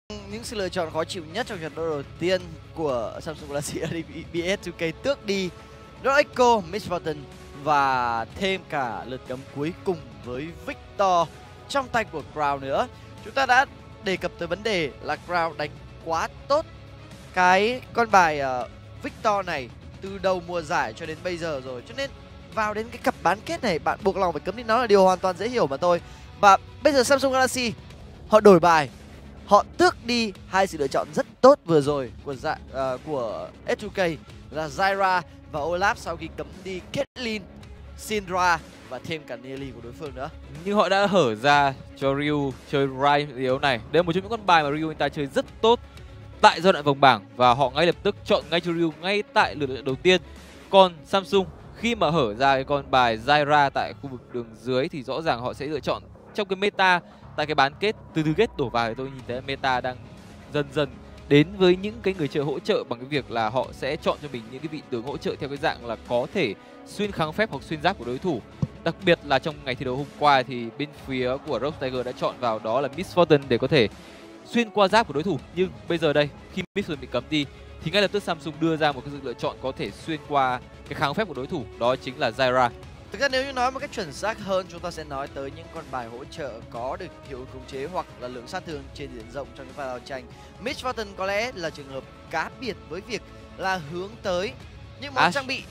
những sự lựa chọn khó chịu nhất trong trận đấu đầu tiên của Samsung Galaxy ADBS 2K tước đi Lord Echo, Miss Fortune và thêm cả lượt cấm cuối cùng với Victor trong tay của Crown nữa. Chúng ta đã đề cập tới vấn đề là Crown đánh quá tốt cái con bài Victor này từ đầu mùa giải cho đến bây giờ rồi, cho nên vào đến cái cặp bán kết này bạn buộc lòng phải cấm đi nó là điều hoàn toàn dễ hiểu mà thôi. Và bây giờ Samsung Galaxy họ đổi bài, họ tước đi hai sự lựa chọn rất tốt vừa rồi của S2K là Zyra và Olaf sau khi cấm đi Caitlyn, Syndra và thêm cả Neely của đối phương nữa. Nhưng họ đã hở ra cho Ryu chơi Ride yếu này. Đây là một trong những con bài mà Ryu anh ta chơi rất tốt tại giai đoạn vòng bảng và họ ngay lập tức chọn ngay cho Ryu ngay tại lượt đầu tiên. Còn Samsung khi mà hở ra cái con bài Zyra tại khu vực đường dưới thì rõ ràng họ sẽ lựa chọn trong cái meta tại cái bán kết từ kết đổ vào thì tôi nhìn thấy meta đang dần dần đến với những cái người chơi hỗ trợ bằng cái việc là họ sẽ chọn cho mình những cái vị tướng hỗ trợ theo cái dạng là có thể xuyên kháng phép hoặc xuyên giáp của đối thủ. Đặc biệt là trong ngày thi đấu hôm qua thì bên phía của Rogue Tiger đã chọn vào đó là Miss Fortune để có thể xuyên qua giáp của đối thủ. Nhưng bây giờ đây khi Miss Fortune bị cấm đi thì ngay lập tức Samsung đưa ra một cái sự lựa chọn có thể xuyên qua cái kháng phép của đối thủ, đó chính là Zyra. Thực ra nếu như nói một cách chuẩn xác hơn, chúng ta sẽ nói tới những con bài hỗ trợ có được hiệu ứng khống chế hoặc là lượng sát thương trên diện rộng trong những pha giao tranh. Miss Fortune có lẽ là trường hợp cá biệt với việc là hướng tới những món trang bị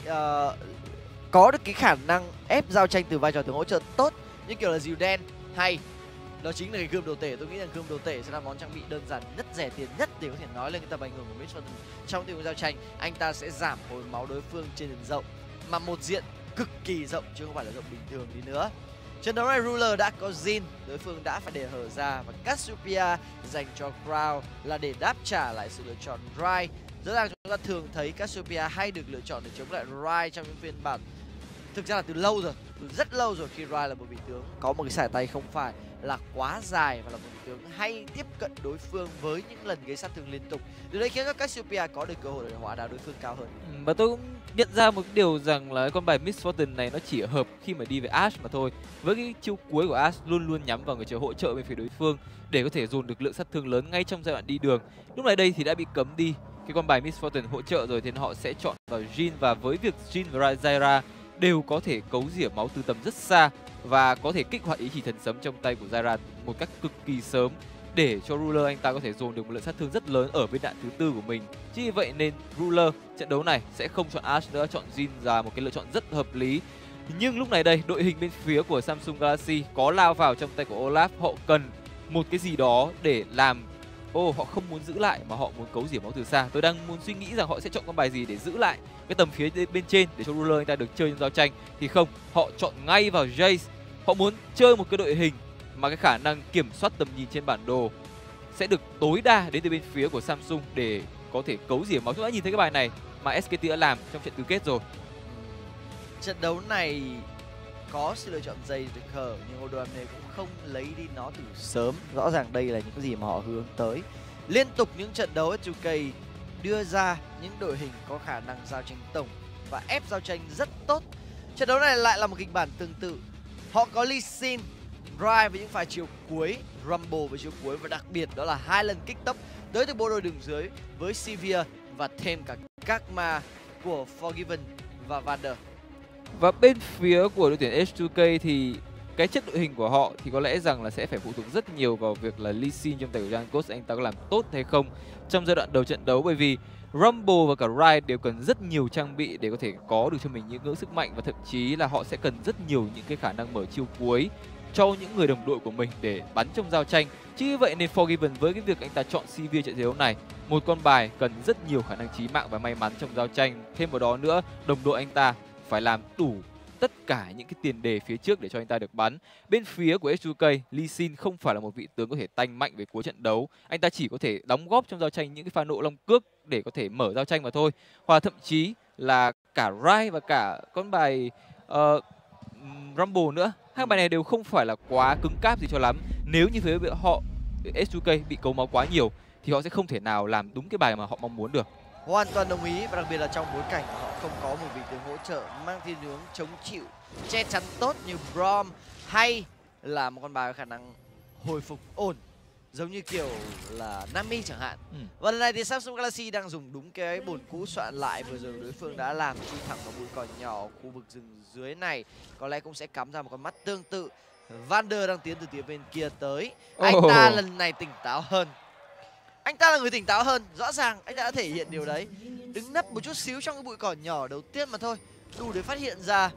có được cái khả năng ép giao tranh từ vai trò tướng hỗ trợ tốt như kiểu là dìu đen, hay đó chính là cái gươm đồ tể. Tôi nghĩ rằng gươm đồ tể sẽ là món trang bị đơn giản nhất, rẻ tiền nhất để có thể nói lên cái tầm ảnh hưởng của Miss Fortune trong tình huống giao tranh. Anh ta sẽ giảm hồi máu đối phương trên diện rộng mà một diện cực kỳ rộng chứ không phải là rộng bình thường đi nữa. Trận đấu này Ruler đã có Jhin, đối phương đã phải để hở ra, và Cassiopeia dành cho Crown là để đáp trả lại sự lựa chọn Rai. Rõ ràng chúng ta thường thấy Cassiopeia hay được lựa chọn để chống lại Rai trong những phiên bản thực ra là từ lâu rồi, từ rất lâu rồi, khi Rai là một vị tướng có một cái sải tay không phải là quá dài và là một vị tướng hay tiếp cận đối phương với những lần gây sát thương liên tục. Điều đấy khiến cho Cassiopeia có được cơ hội để hóa đá đối phương cao hơn. Và tôi cũng nhận ra một điều rằng là con bài Miss Fortune này nó chỉ hợp khi mà đi với Ashe mà thôi. Với cái chiêu cuối của Ashe luôn luôn nhắm vào người chơi hỗ trợ bên phía đối phương để có thể dồn được lượng sát thương lớn ngay trong giai đoạn đi đường. Lúc này đây thì đã bị cấm đi cái con bài Miss Fortune hỗ trợ rồi thì họ sẽ chọn vào Jhin, và với việc Jhin và Zyra đều có thể cấu rỉa máu từ tầm rất xa và có thể kích hoạt ý chỉ thần sấm trong tay của Zyra một cách cực kỳ sớm để cho Ruler anh ta có thể dồn được một lượng sát thương rất lớn ở viên đạn thứ tư của mình. Chính vì vậy nên Ruler trận đấu này sẽ không chọn Ashe nữa, chọn Jhin là một cái lựa chọn rất hợp lý. Nhưng lúc này đây đội hình bên phía của Samsung Galaxy có lao vào trong tay của Olaf, họ cần một cái gì đó để làm họ không muốn giữ lại mà họ muốn cấu rỉa máu từ xa. Tôi đang muốn suy nghĩ rằng họ sẽ chọn con bài gì để giữ lại cái tầm phía bên trên để cho Ruler anh ta được chơi trong giao tranh, thì không, họ chọn ngay vào Jace. Họ muốn chơi một cái đội hình mà cái khả năng kiểm soát tầm nhìn trên bản đồ sẽ được tối đa đến từ bên phía của Samsung để có thể cấu rỉa máu. Chúng ta nhìn thấy cái bài này mà SKT đã làm trong trận tứ kết rồi. Trận đấu này có sự lựa chọn dày được hở nhưng Odoamne này cũng không lấy đi nó từ sớm. Rõ ràng đây là những cái gì mà họ hướng tới. Liên tục những trận đấu S2K đưa ra những đội hình có khả năng giao tranh tổng và ép giao tranh rất tốt. Trận đấu này lại là một kịch bản tương tự. Họ có Lee Sin, Rai với những pha chiều cuối, Rumble với chiều cuối, và đặc biệt đó là 2 lần kích tốc tới từ bộ đôi đường dưới với Sivir và thêm cả các ma của Forgiven và Vander. Và bên phía của đội tuyển H2K thì cái chất đội hình của họ thì có lẽ rằng là sẽ phải phụ thuộc rất nhiều vào việc là Lee Sin trong tay của Jankos anh ta có làm tốt hay không trong giai đoạn đầu trận đấu, bởi vì Rumble và cả Riot đều cần rất nhiều trang bị để có thể có được cho mình những ngưỡng sức mạnh, và thậm chí là họ sẽ cần rất nhiều những cái khả năng mở chiêu cuối cho những người đồng đội của mình để bắn trong giao tranh. Chính vì vậy nên Forgiven với cái việc anh ta chọn Sivir trận đấu này, một con bài cần rất nhiều khả năng chí mạng và may mắn trong giao tranh. Thêm vào đó nữa, đồng đội anh ta phải làm đủ tất cả những cái tiền đề phía trước để cho anh ta được bắn. Bên phía của S2K, Lee Sin không phải là một vị tướng có thể tanh mạnh về cuối trận đấu. Anh ta chỉ có thể đóng góp trong giao tranh những cái pha nộ long cước để có thể mở giao tranh mà thôi. Hoặc thậm chí là cả Rai và cả con bài Rumble nữa. Hai bài này đều không phải là quá cứng cáp gì cho lắm. Nếu như phía họ S2K bị cấu máu quá nhiều thì họ sẽ không thể nào làm đúng cái bài mà họ mong muốn được. Hoàn toàn đồng ý, và đặc biệt là trong bối cảnh họ không có một vị tướng hỗ trợ mang thiên hướng chống chịu, che chắn tốt như Braum, hay là một con bài có khả năng hồi phục ổn giống như kiểu là Nami chẳng hạn. Và lần này thì Samsung Galaxy đang dùng đúng cái bồn cũ soạn lại vừa rồi đối phương đã làm, chui thẳng vào bụi cỏ nhỏ ở khu vực rừng dưới này. Có lẽ cũng sẽ cắm ra một con mắt tương tự. Vander đang tiến từ phía bên kia tới. Anh ta lần này tỉnh táo hơn. Anh ta là người tỉnh táo hơn, rõ ràng anh ta đã thể hiện điều đấy. Đứng nấp một chút xíu trong cái bụi cỏ nhỏ đầu tiên mà thôi, đủ để phát hiện ra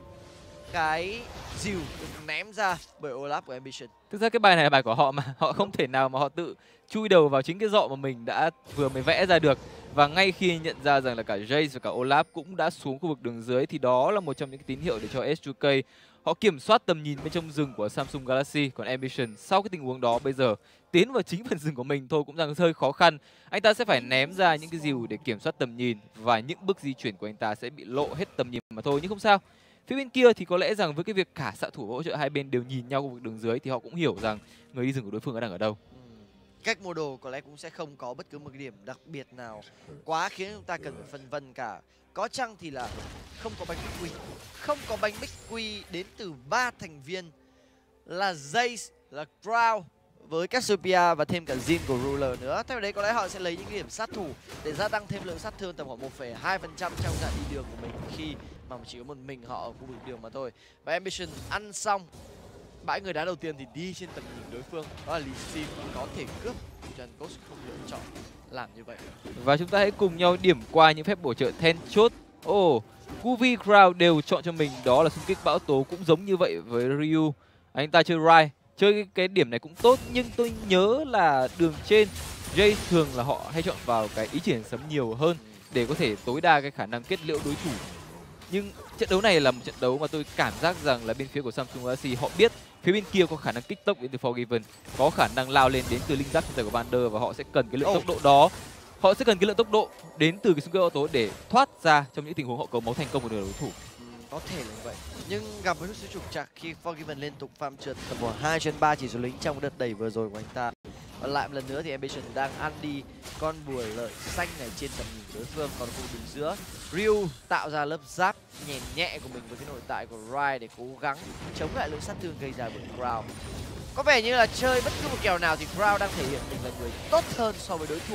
cái dìu được ném ra bởi Olaf của Ambition. Thực ra cái bài này là bài của họ mà, họ không thể nào mà họ tự chui đầu vào chính cái rọ mà mình đã vừa mới vẽ ra được. Và ngay khi nhận ra rằng là cả Jace và cả Olaf cũng đã xuống khu vực đường dưới thì đó là một trong những cái tín hiệu để cho S2K họ kiểm soát tầm nhìn bên trong rừng của Samsung Galaxy. Còn Ambition sau cái tình huống đó bây giờ tiến vào chính phần rừng của mình thôi cũng đang hơi khó khăn. Anh ta sẽ phải ném ra những cái dìu để kiểm soát tầm nhìn và những bước di chuyển của anh ta sẽ bị lộ hết tầm nhìn mà thôi, nhưng không sao. Phía bên kia thì có lẽ rằng với cái việc cả xạ thủ và hỗ trợ hai bên đều nhìn nhau khu vực đường dưới thì họ cũng hiểu rằng người đi rừng của đối phương đang ở đâu. Cách mua đồ có lẽ cũng sẽ không có bất cứ một cái điểm đặc biệt nào quá khiến chúng ta cần phải phân vân cả. Có chăng thì là không có bánh bích quy, không có bánh bích quy đến từ 3 thành viên là Jace, là Crow với Cassiopeia và thêm cả Jhin của Ruler nữa. Theo đấy có lẽ họ sẽ lấy những điểm sát thủ để gia tăng thêm lượng sát thương tầm khoảng 1,2% trong dạng đi đường của mình khi mà chỉ có một mình họ ở khu vực đường mà thôi. Và Ambition ăn xong bãi người đá đầu tiên thì đi trên tầm nhìn đối phương, đó là Lee Sin có thể cướp, Jankos không lựa chọn làm như vậy. Và chúng ta hãy cùng nhau điểm qua những phép bổ trợ then chốt. Kuvi, Crow đều chọn cho mình đó là xung kích bão tố, cũng giống như vậy với Ryu. Anh ta chơi Rai, chơi cái điểm này cũng tốt, nhưng tôi nhớ là đường trên Jace thường là họ hay chọn vào cái ý triển sấm nhiều hơn để có thể tối đa cái khả năng kết liễu đối thủ. Nhưng trận đấu này là một trận đấu mà tôi cảm giác rằng là bên phía của Samsung Galaxy họ biết phía bên kia có khả năng kích tốc đến từ Forgiven, có khả năng lao lên đến từ linh giáp trong tay của Vander và họ sẽ cần cái lượng tốc độ đó. Họ sẽ cần cái lượng tốc độ đến từ cái xung kích bão tố để thoát ra trong những tình huống họ cầu máu thành công của đối thủ. Có thể là như vậy. Nhưng gặp một chút xíu trục trặc khi Forgiven liên tục farm trượt tầm khoảng 2 trên 3 chỉ số lính trong đợt đẩy vừa rồi của anh ta. Và lại một lần nữa thì Ambition đang ăn đi con bùa lợi xanh này trên tầm nhìn đối phương. Còn khu đứng giữa, Ryu tạo ra lớp giáp nhẹ nhẹ của mình với cái nội tại của Rai để cố gắng chống lại lượng sát thương gây ra bởi Crow. Có vẻ như là chơi bất cứ một kèo nào thì Crow đang thể hiện mình là người tốt hơn so với đối thủ.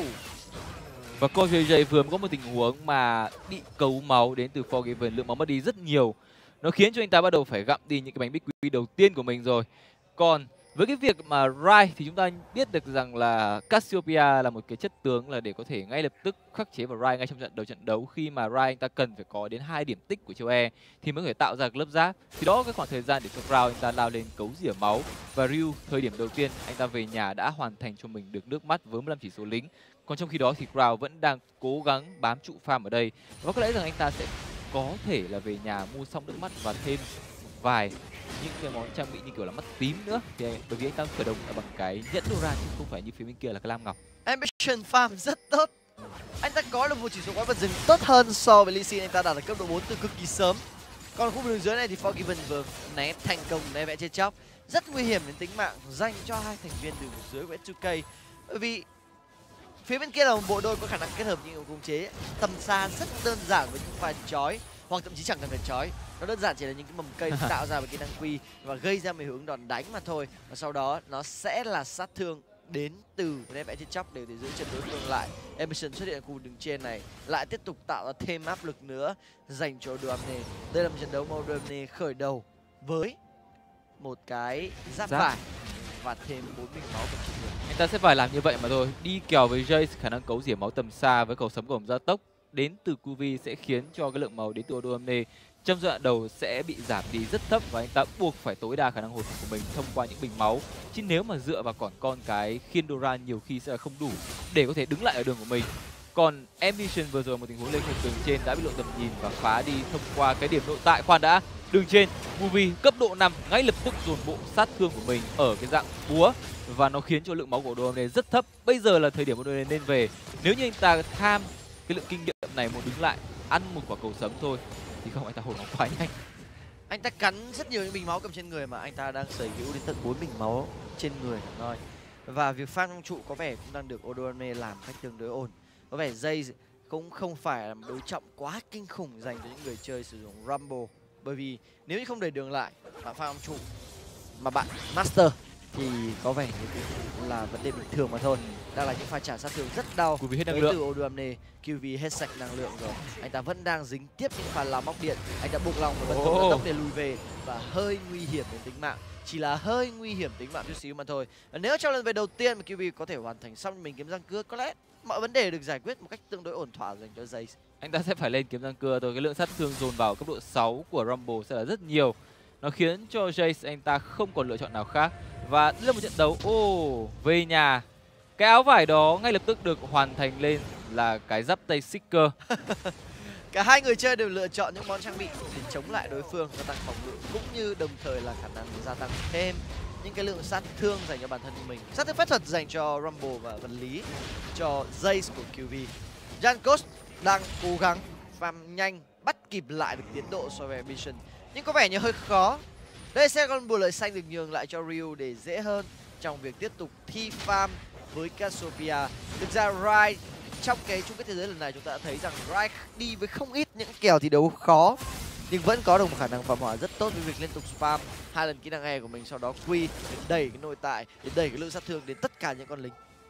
Và con JJ vừa mới có một tình huống mà bị cấu máu đến từ Forgiven, lượng máu mất đi rất nhiều. Nó khiến cho anh ta bắt đầu phải gặm đi những cái bánh bích quy đầu tiên của mình rồi. Còn với cái việc mà Rai thì chúng ta biết được rằng là Cassiopeia là một cái chất tướng là để có thể ngay lập tức khắc chế vào Rai ngay trong đầu trận đấu, khi mà Rai anh ta cần phải có đến 2 điểm tích của châu E thì mới có thể tạo ra lớp giáp. Thì đó cái khoảng thời gian để cho Crow anh ta lao lên cấu rỉa máu, và Ryu thời điểm đầu tiên anh ta về nhà đã hoàn thành cho mình được nước mắt với 15 chỉ số lính. Còn trong khi đó thì Crow vẫn đang cố gắng bám trụ farm ở đây, và có lẽ rằng anh ta sẽ có thể là về nhà mua xong nước mắt và thêm vài những cái món trang bị như kiểu là mắt tím nữa, thì bởi vì anh ta khởi động là bằng cái nhẫn Dora chứ không phải như phía bên kia là cái lam ngọc. Ambition farm rất tốt, anh ta có được một chỉ số quái vật rừng tốt hơn so với Lee Sin, anh ta đạt được cấp độ 4 từ cực kỳ sớm. Còn khu vực đường dưới này thì Forgiven vừa né thành công né vẽ chết chóc, rất nguy hiểm đến tính mạng dành cho hai thành viên đường dưới của S2K, bởi vì phía bên kia là một bộ đôi có khả năng kết hợp những khống chế tầm xa rất đơn giản với những pha chói, hoặc thậm chí chẳng cần phải chói, nó đơn giản chỉ là những cái mầm cây tạo ra một cái năng quy và gây ra một hướng đòn đánh mà thôi. Và sau đó nó sẽ là sát thương đến từ né vẽ chết chóc để giữ chân đối phương lại. Ambition xuất hiện ở khu vực đường trên này lại tiếp tục tạo ra thêm áp lực nữa dành cho Odoamne. Đây là một trận đấu mà Odoamne khởi đầu với một cái giáp vải và thêm 40 máu của chính người. Anh ta sẽ phải làm như vậy mà thôi. Đi kèo với Jace, khả năng cấu rỉa máu tầm xa với cầu sấm cổng gia tốc đến từ Kuvi sẽ khiến cho cái lượng máu đến từ Odoamne trong giai đoạn đầu sẽ bị giảm đi rất thấp, và anh ta buộc phải tối đa khả năng hồi phục của mình thông qua những bình máu. Chứ nếu mà dựa vào còn con cái khiên Doran nhiều khi sẽ là không đủ để có thể đứng lại ở đường của mình. Còn Ambition vừa rồi một tình huống lên đường trên đã bị lộ tầm nhìn và phá đi thông qua cái điểm nội tại. Khoan đã, đường trên Kuvi cấp độ 5 ngay lập tức dồn bộ sát thương của mình ở cái dạng búa và nó khiến cho lượng máu của Odoamne rất thấp. Bây giờ là thời điểm Odoamne nên về. Nếu như anh ta tham cái lượng kinh nghiệm này muốn đứng lại ăn một quả cầu sấm thôi thì không, anh ta hồi máu quá nhanh. Anh ta cắn rất nhiều những bình máu cầm trên người mà anh ta đang sở hữu đến tận 4 bình máu trên người thôi. Và việc farm trong trụ có vẻ cũng đang được Odoamne làm cách tương đối ổn. Có vẻ dây cũng không phải là một đối trọng quá kinh khủng dành cho những người chơi sử dụng Rumble, bởi vì nếu như không đẩy đường lại bạn farm trong trụ mà bạn master thì có vẻ như là vấn đề bình thường mà thôi. Đang là những pha trả sát thương rất đau QV hết năng tới lượng. từ Oduamne. QV hết sạch năng lượng rồi. Anh ta vẫn đang dính tiếp những pha làm móc điện. Anh ta buộc lòng và bật tung tốc để lùi về và hơi nguy hiểm đến tính mạng. Chỉ là hơi nguy hiểm tính mạng chút xíu mà thôi. Nếu trong lần về đầu tiên mà QV có thể hoàn thành xong mình kiếm răng cưa, có lẽ mọi vấn đề được giải quyết một cách tương đối ổn thỏa dành cho Jace. Anh ta sẽ phải lên kiếm răng cưa thôi. Cái lượng sát thương dồn vào cấp độ 6 của Rumble sẽ là rất nhiều. Nó khiến cho Jace anh ta không còn lựa chọn nào khác. Và đây là một trận đấu về nhà. Cái áo vải đó ngay lập tức được hoàn thành lên là cái giáp tay Seeker. Cả hai người chơi đều lựa chọn những món trang bị để chống lại đối phương, gia tăng phòng ngự cũng như đồng thời là khả năng gia tăng thêm những cái lượng sát thương dành cho bản thân mình. Sát thương phép thuật dành cho Rumble và vật lý cho Jace của QV. Jankos đang cố gắng farm nhanh, bắt kịp lại được tiến độ so với Ambition, nhưng có vẻ như hơi khó. Đây sẽ con bùa lợi xanh được nhường lại cho Ryu để dễ hơn trong việc tiếp tục thi farm với Cassiopeia. Thực ra Rai trong cái chung kết thế giới lần này chúng ta đã thấy rằng Rai đi với không ít những kèo thi đấu khó nhưng vẫn có được một khả năng phạm hỏa rất tốt với việc liên tục spam 2 lần kỹ năng E của mình, sau đó quy để đẩy cái nội tại, để đẩy cái lượng sát thương đến tất cả những con lính.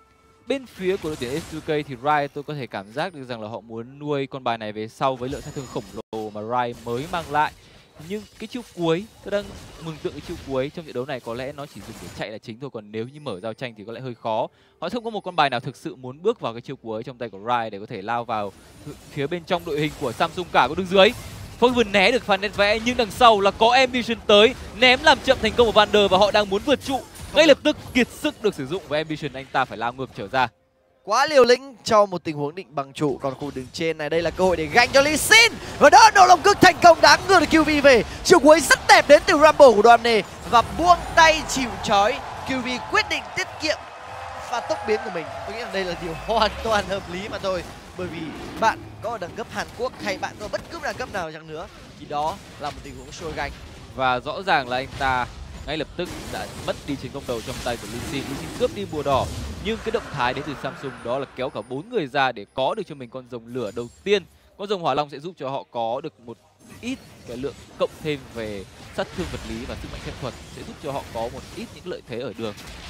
Bên phía của đội tuyển S2K thì Rai tôi có thể cảm giác được rằng là họ muốn nuôi con bài này về sau với lượng sát thương khổng lồ mà Rai mới mang lại. Nhưng cái chiêu cuối, tôi đang mường tượng cái chiêu cuối trong trận đấu này có lẽ nó chỉ dùng để chạy là chính thôi, còn nếu như mở giao tranh thì có lẽ hơi khó. Họ không có một con bài nào thực sự muốn bước vào cái chiêu cuối trong tay của Rai để có thể lao vào phía bên trong đội hình của Samsung cả của đường dưới. Forgiven né được pha nét vẽ nhưng đằng sau là có Ambition tới ném làm chậm thành công của Vander và họ đang muốn vượt trụ. Ngay lập tức kiệt sức được sử dụng với Ambition, anh ta phải lao ngược trở ra. Quá liều lĩnh cho một tình huống định bằng trụ. Còn khu đường trên này đây là cơ hội để ganh cho Lee Sin và đỡ nổ lồng cực thành công, đáng ngược được QV về. Chiều cuối rất đẹp đến từ Rumble của Oduamne và buông tay chịu trói. QV quyết định tiết kiệm pha tốc biến của mình. Tôi nghĩ rằng đây là điều hoàn toàn hợp lý mà thôi, bởi vì bạn có ở đẳng cấp Hàn Quốc hay bạn có bất cứ đẳng cấp nào chăng nữa thì đó là một tình huống sôi ganh. Và rõ ràng là anh ta ngay lập tức đã mất đi chiến công đầu trong tay của Lee Sin. Lee Sin cướp đi bùa đỏ, nhưng cái động thái đến từ Samsung đó là kéo cả 4 người ra để có được cho mình con rồng lửa đầu tiên. Con rồng hỏa long sẽ giúp cho họ có được một ít cái lượng cộng thêm về sát thương vật lý và sức mạnh phép thuật, sẽ giúp cho họ có một ít những lợi thế ở đường.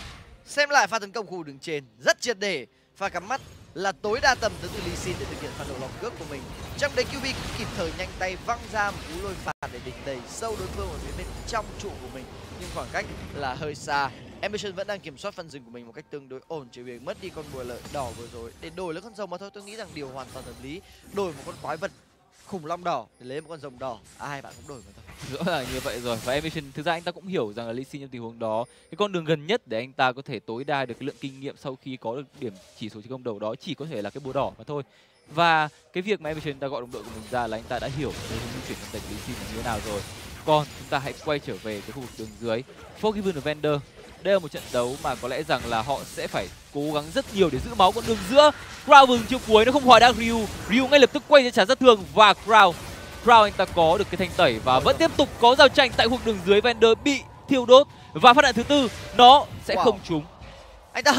Xem lại pha tấn công khu đường trên rất triệt để, pha cắm mắt là tối đa tầm tới từ Lee Sin để thực hiện pha nổ lòng cước của mình. Trong đấy QV cũng kịp thời nhanh tay văng ra một cú lôi phạt để đẩy sâu đối phương ở phía bên trong trụ của mình, nhưng khoảng cách là hơi xa. Ambition vẫn đang kiểm soát phần rừng của mình một cách tương đối ổn, chỉ việc mất đi con bùa lợi đỏ vừa rồi để đổi lấy con rồng mà thôi. Tôi nghĩ rằng điều hoàn toàn hợp lý, đổi một con quái vật khủng long đỏ để lấy một con rồng đỏ, ai bạn cũng đổi mà thôi. Rõ ràng như vậy rồi. Và Ambition thực ra anh ta cũng hiểu rằng là Lee Sin trong tình huống đó, cái con đường gần nhất để anh ta có thể tối đa được cái lượng kinh nghiệm sau khi có được điểm chỉ số chiến công đầu đó chỉ có thể là cái búa đỏ mà thôi. Và cái việc mà Ambition ta gọi đồng đội của mình ra là anh ta đã hiểu cái hướng di chuyển trong tay của Lee Sin như thế nào rồi. Còn chúng ta hãy quay trở về cái khu vực đường dưới. Forgiven và Vander, đây là một trận đấu mà có lẽ rằng là họ sẽ phải cố gắng rất nhiều để giữ máu. Con đường giữa Crow vừng chiêu cuối nó không hòa đắc Ryu ngay lập tức quay ra trả sát thương và Crow anh ta có được cái thanh tẩy và vẫn tiếp tục có giao tranh tại khu vực đường dưới. Vander bị thiêu đốt và phát đạn thứ tư nó sẽ không trúng. Anh ta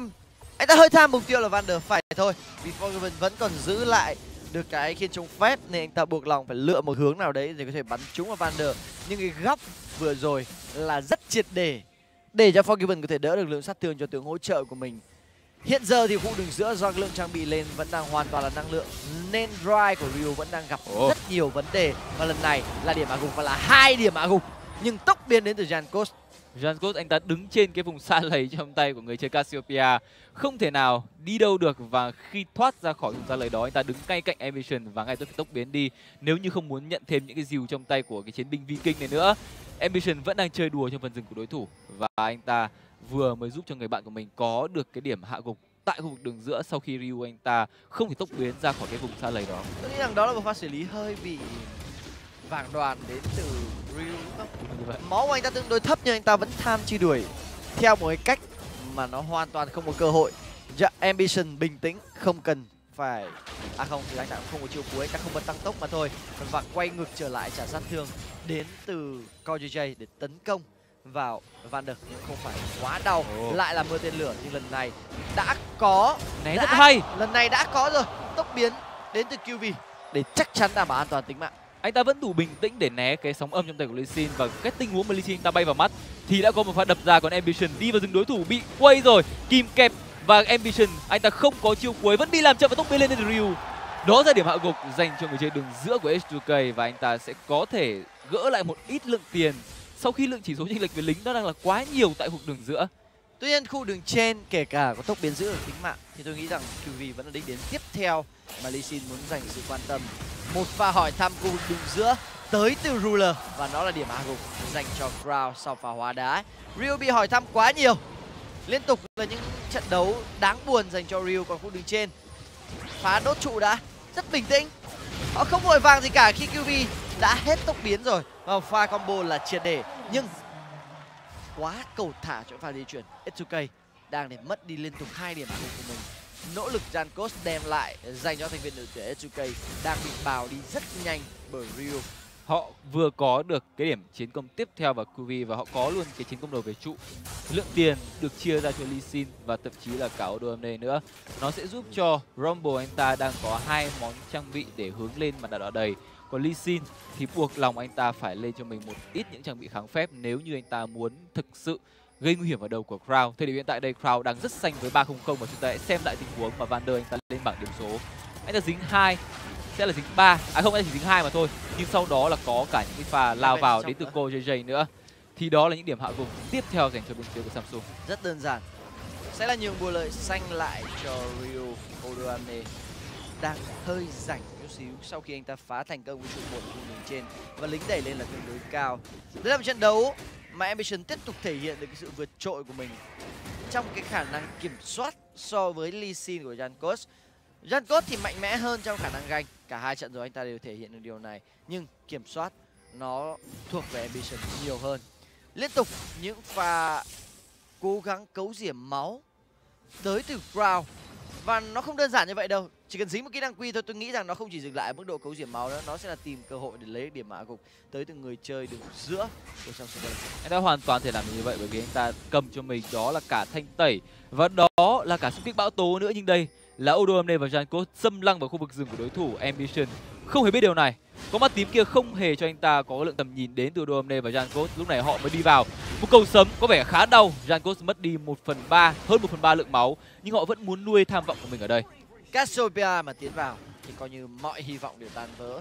hơi tham mục tiêu là Vander phải thôi, vì Forgiven vẫn còn giữ lại được cái khiên chống phép nên anh ta buộc lòng phải lựa một hướng nào đấy để có thể bắn trúng vào Vander. Nhưng cái góc vừa rồi là rất triệt để cho Forgiven có thể đỡ được lượng sát thương cho tướng hỗ trợ của mình. Hiện giờ thì khu đường giữa do lượng trang bị lên vẫn đang hoàn toàn là năng lượng nên drive của Ryu vẫn đang gặp rất nhiều vấn đề, và lần này là điểm hạ gục và là 2 điểm hạ gục, nhưng tốc biến đến từ Jankos. Jankos anh ta đứng trên cái vùng xa lầy trong tay của người chơi Cassiopeia, không thể nào đi đâu được, và khi thoát ra khỏi vùng xa lầy đó anh ta đứng ngay cạnh Ambition và ngay tức tốc biến đi nếu như không muốn nhận thêm những cái dìu trong tay của cái chiến binh Viking này nữa. Ambition vẫn đang chơi đùa trong phần rừng của đối thủ và anh ta vừa mới giúp cho người bạn của mình có được cái điểm hạ gục tại khu vực đường giữa sau khi Ryu anh ta không thể tốc biến ra khỏi cái vùng xa lầy đó. Tôi nghĩ rằng đó là một pha xử lý hơi bị vàng đoàn đến từ Ryu, không? Như vậy. Máu của anh ta tương đối thấp nhưng anh ta vẫn tham truy đuổi theo một cái cách mà nó hoàn toàn không có cơ hội. Ambition bình tĩnh, không cần phải không thì anh ta cũng không có chiêu cuối, anh ta không bật tăng tốc mà thôi, và quay ngược trở lại trả sát thương đến từ CoreJJ để tấn công vào Vander, nhưng không phải quá đau. Lại là mưa tên lửa nhưng lần này đã có né rất hay. Lần này đã có rồi tốc biến đến từ QV để chắc chắn đảm bảo an toàn tính mạng. Anh ta vẫn đủ bình tĩnh để né cái sóng âm trong tay của Lee Sin, và cái tình huống mà Lee Sin ta bay vào mắt thì đã có một pha đập ra, còn Ambition đi vào rừng đối thủ bị quay rồi, kìm kẹp, và Ambition anh ta không có chiêu cuối, vẫn bị làm chậm và tốc biến lên từ Ryu. Đó là điểm hạ gục dành cho người chơi đường giữa của H2K, và anh ta sẽ có thể gỡ lại một ít lượng tiền sau khi lượng chỉ số chênh lệch với lính đó đang là quá nhiều tại khu đường giữa. Tuy nhiên khu đường trên kể cả có tốc biến giữ được tính mạng thì tôi nghĩ rằng QV vẫn là đích đến tiếp theo mà Lee Sin muốn dành sự quan tâm. Một pha hỏi thăm khu vực đường giữa tới từ Ruler và nó là điểm hạ gục dành cho Crown sau pha hóa đá. Ryu bị hỏi thăm quá nhiều, liên tục là những trận đấu đáng buồn dành cho Ryu. Còn khu đường trên phá đốt trụ đã rất bình tĩnh, họ không vội vàng gì cả khi QV đã hết tốc biến rồi và pha combo là triệt để, nhưng quá cầu thả cho pha di chuyển. H2K đang để mất đi liên tục 2 điểm hạ gục của mình. Nỗ lực Jankos đem lại dành cho thành viên đội tuyển H2K đang bị bào đi rất nhanh bởi Ryu. Họ vừa có được cái điểm chiến công tiếp theo vào QV và họ có luôn cái chiến công đầu về trụ. Lượng tiền được chia ra cho Lee Sin và thậm chí là cả Odomne nữa. Nó sẽ giúp cho Rumble anh ta đang có 2 món trang bị để hướng lên mặt đỏ đầy. Còn Lee Sin thì buộc lòng anh ta phải lên cho mình một ít những trang bị kháng phép nếu như anh ta muốn thực sự gây nguy hiểm vào đầu của Crown. Thời điểm hiện tại đây Crown đang rất xanh với 3-0 và chúng ta hãy xem lại tình huống mà Vander anh ta lên bảng điểm số. Anh ta dính 2, sẽ là dính 3, không, anh chỉ dính 2 mà thôi. Nhưng sau đó là có cả những cái pha lao vào đến từ cô JJ nữa. Thì đó là những điểm hạ gục tiếp theo dành cho bên phía của Samsung. Rất đơn giản, sẽ là nhường bùa lợi xanh lại cho Ryu. Odoamne đang hơi rảnh chút xíu sau khi anh ta phá thành công với trụ một của mình trên và lính đẩy lên là tương đối cao. Đây là một trận đấu mà Ambition tiếp tục thể hiện được cái sự vượt trội của mình trong cái khả năng kiểm soát so với Lee Sin của Jankos. Jankos thì mạnh mẽ hơn trong khả năng ganh, cả hai trận rồi anh ta đều thể hiện được điều này, nhưng kiểm soát nó thuộc về Ambition nhiều hơn. Liên tục những pha cố gắng cấu rỉa máu tới từ Crown, và nó không đơn giản như vậy đâu. Chỉ cần dính một kỹ năng quy thôi, tôi nghĩ rằng nó không chỉ dừng lại ở mức độ cấu rỉa máu nữa, nó sẽ là tìm cơ hội để lấy điểm hạ gục tới từ người chơi đường giữa của Samsung. Anh ta hoàn toàn thể làm được như vậy bởi vì anh ta cầm cho mình đó là cả thanh tẩy và đó là cả xung kích bão tố nữa, nhưng đây là Odomne và Jankos xâm lăng vào khu vực rừng của đối thủ. Ambition không hề biết điều này. Có mắt tím kia không hề cho anh ta có lượng tầm nhìn đến từ Odomne và Jankos. Lúc này họ mới đi vào. Một cầu sấm có vẻ khá đau. Jankos mất đi 1/3, hơn 1/3 lượng máu, nhưng họ vẫn muốn nuôi tham vọng của mình ở đây. Cassiopeia mà tiến vào thì coi như mọi hy vọng đều tan vỡ.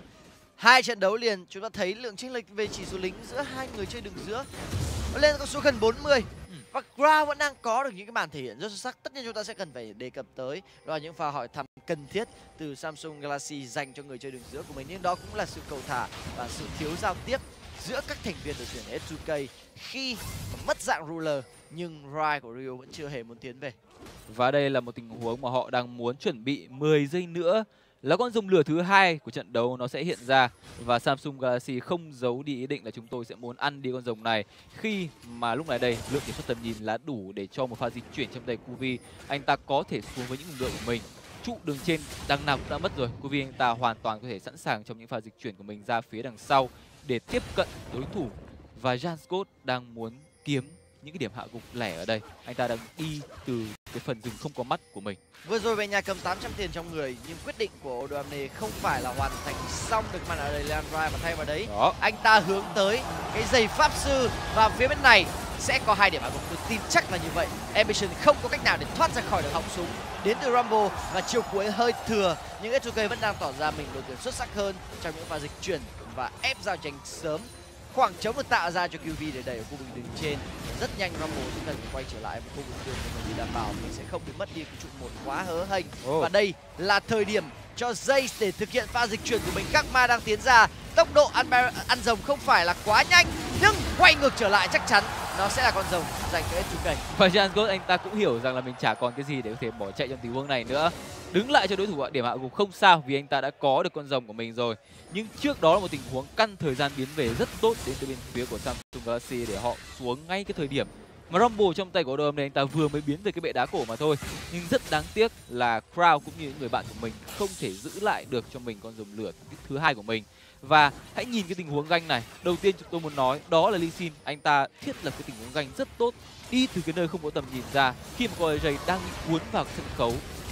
2 trận đấu liền chúng ta thấy lượng chênh lệch về chỉ số lính giữa hai người chơi đường giữa lên con số gần 40. Và Crown vẫn đang có được những cái màn thể hiện rất xuất sắc. Tất nhiên chúng ta sẽ cần phải đề cập tới đó là những pha hỏi thăm cần thiết từ Samsung Galaxy dành cho người chơi đường giữa của mình, nhưng đó cũng là sự cầu thả và sự thiếu giao tiếp giữa các thành viên đội tuyển H2K khi mất dạng Ruler, nhưng Rai của Ryu vẫn chưa hề muốn tiến về. Và đây là một tình huống mà họ đang muốn chuẩn bị 10 giây nữa là con rồng lửa thứ 2 của trận đấu nó sẽ hiện ra, và Samsung Galaxy không giấu đi ý định là chúng tôi sẽ muốn ăn đi con rồng này, khi mà lúc này đây lượng kiểm soát tầm nhìn là đủ để cho một pha di chuyển trong tay QV anh ta có thể xuống với những lực lượng của mình. Trụ đường trên đằng nào cũng đã mất rồi, QV anh ta hoàn toàn có thể sẵn sàng trong những pha dịch chuyển của mình ra phía đằng sau để tiếp cận đối thủ, và Jankos đang muốn kiếm những cái điểm hạ gục lẻ ở đây. Anh ta đang đi từ cái phần rừng không có mắt của mình. Vừa rồi về nhà cầm 800 tiền trong người, nhưng quyết định của Odoamne không phải là hoàn thành xong được màn ở đây Leandrai, mà thay vào đấy đó, anh ta hướng tới cái giày pháp sư, và phía bên này sẽ có 2 điểm hạ gục. Tôi tin chắc là như vậy. Ambition không có cách nào để thoát ra khỏi được họng súng đến từ Rumble, và chiều cuối hơi thừa, nhưng H2K vẫn đang tỏ ra mình đội tuyển xuất sắc hơn trong những pha dịch chuyển và ép giao tranh sớm. Khoảng trống được tạo ra cho QV để đẩy ở khu vực đường trên rất nhanh. Rumble chỉ cần quay trở lại một khu vực đường của mình thì đảm bảo mình sẽ không bị mất đi cái trụ một quá hớ hênh. Và đây là thời điểm cho Jace để thực hiện pha dịch chuyển của mình. Các ma đang tiến ra, tốc độ ăn rồng không phải là quá nhanh, nhưng quay ngược trở lại chắc chắn nó sẽ là con rồng dành cho H2K. Và Jankos anh ta cũng hiểu rằng là mình chả còn cái gì để có thể bỏ chạy trong tình huống này nữa. Đứng lại cho đối thủ điểm hạ gục không sao, vì anh ta đã có được con rồng của mình rồi. Nhưng trước đó là một tình huống căn thời gian biến về rất tốt đến từ bên phía của Samsung Galaxy để họ xuống ngay cái thời điểm mà Rumble trong tay của Dom này anh ta vừa mới biến về cái bệ đá cổ mà thôi. Nhưng rất đáng tiếc là Crown cũng như những người bạn của mình không thể giữ lại được cho mình con rồng lửa thứ 2 của mình. Và hãy nhìn cái tình huống ganh này. Đầu tiên chúng tôi muốn nói đó là Lee Sin, anh ta thiết lập cái tình huống ganh rất tốt, đi từ cái nơi không có tầm nhìn ra khi mà coi Jay đang bị cuốn vào cái sân khấu.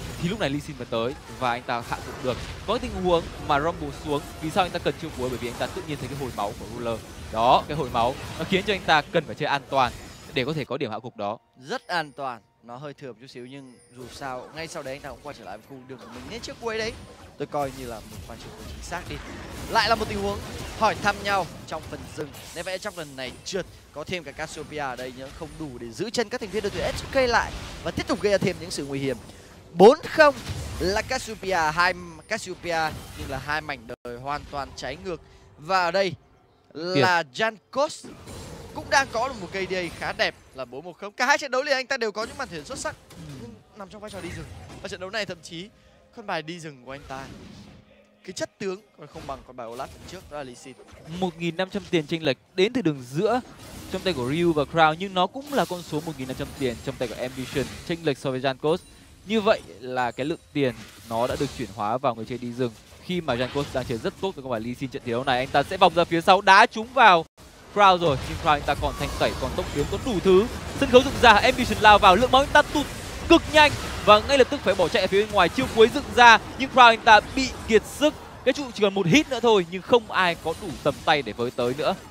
thì lúc này Lee Sin mới tới và anh ta hạ gục được. Có tình huống mà Rumble xuống, vì sao anh ta cần chiêu cuối? Bởi vì anh ta tự nhiên thấy cái hồi máu của Ruler. Đó, cái hồi máu nó khiến cho anh ta cần phải chơi an toàn để có thể có điểm hạ gục đó. Rất an toàn, nó hơi thừa một chút xíu nhưng dù sao ngay sau đấy anh ta cũng quay trở lại với khu đường của mình, nên trước cuối đấy tôi coi như là một pha chiêu cuối chính xác đi. Lại là một tình huống hỏi thăm nhau trong phần dừng, nên vậy trong lần này trượt. Có thêm cả Cassiopeia ở đây nhưng không đủ để giữ chân các thành viên đội tuyển SUK lại và tiếp tục gây ra thêm những sự nguy hiểm. 4-0 là Cassiopeia nhưng là hai mảnh đời hoàn toàn trái ngược. Và ở đây là Jankos cũng đang có được một KDA khá đẹp là 4-1-0. Cả hai trận đấu liền anh ta đều có những màn thể hiện xuất sắc nhưng nằm trong vai trò đi rừng. Và trận đấu này thậm chí con bài đi rừng của anh ta cái chất tướng còn không bằng con bài Olaf lần trước, đó là Lee Sin. 1.500 tiền chênh lệch đến từ đường giữa trong tay của Ryu và Crown, nhưng nó cũng là con số 1.500 tiền trong tay của Ambition, chênh lệch so với Jankos. Như vậy là cái lượng tiền nó đã được chuyển hóa vào người chơi đi rừng. Khi mà Jankos đang chơi rất tốt với con bài Lee Sin, trận thi đấu này anh ta sẽ vòng ra phía sau đá trúng vào Crown rồi, nhưng Crown anh ta còn thanh tẩy, còn tốc biến, có đủ thứ. Sân khấu dựng ra, Ambition lao vào, lượng máu anh ta tụt cực nhanh và ngay lập tức phải bỏ chạy ở phía bên ngoài. Chiêu cuối dựng ra nhưng Crown anh ta bị kiệt sức. Cái trụ chỉ còn một hit nữa thôi nhưng không ai có đủ tầm tay để với tới nữa.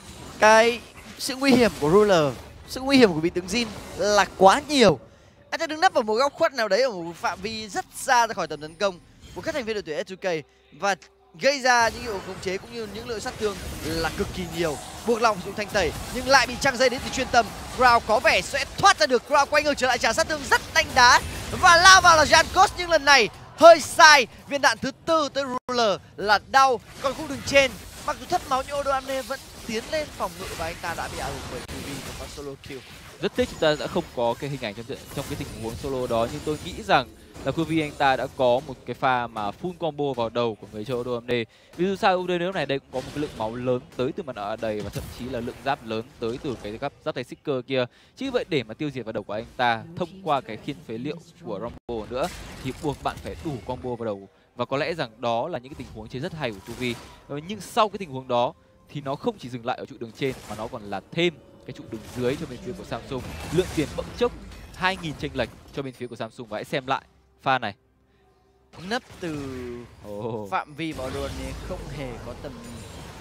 Cái sự nguy hiểm của Ruler, sự nguy hiểm của vị tướng Jin là quá nhiều. Anh ta đứng nấp ở một góc khuất nào đấy ở một phạm vi rất xa ra khỏi tầm tấn công của các thành viên đội tuyển SUK và gây ra những hiệu khống chế cũng như những lượng sát thương là cực kỳ nhiều. Buộc lòng dùng thanh tẩy nhưng lại bị trăng dây đến từ chuyên tâm. Crown có vẻ sẽ thoát ra được. Crown quay ngược trở lại trả sát thương rất đánh đá và lao vào là Jankos, nhưng lần này hơi sai. Viên đạn thứ tư tới Ruler là đau. Còn khu đường trên mặc dù thất máu nhưng Odoamne vẫn tiến lên phòng ngự và anh ta đã bị ảo bởi QV và có solo kill. Rất thích chúng ta đã không có cái hình ảnh trong cái tình huống solo đó, nhưng tôi nghĩ rằng là QV anh ta đã có một cái pha mà full combo vào đầu của người chơi Odoamne. Ví dụ sao Odoamne này đây cũng có một cái lượng máu lớn tới từ mặt nạ đầy và thậm chí là lượng giáp lớn tới từ cái giáp tay Seeker kia. Chứ vậy để mà tiêu diệt vào đầu của anh ta thông qua cái khiên phế liệu của Rumble nữa thì buộc bạn phải đủ combo vào đầu. Và có lẽ rằng đó là những cái tình huống chơi rất hay của QV. Nhưng sau cái tình huống đó thì nó không chỉ dừng lại ở trụ đường trên mà nó còn là thêm cái trụ đường dưới cho bên phía của Samsung. Lượng tiền bỗng chốc 2.000 chênh lệch cho bên phía của Samsung. Và hãy xem lại pha này. Nấp từ phạm vi vào đồn này không hề có tầm nhìn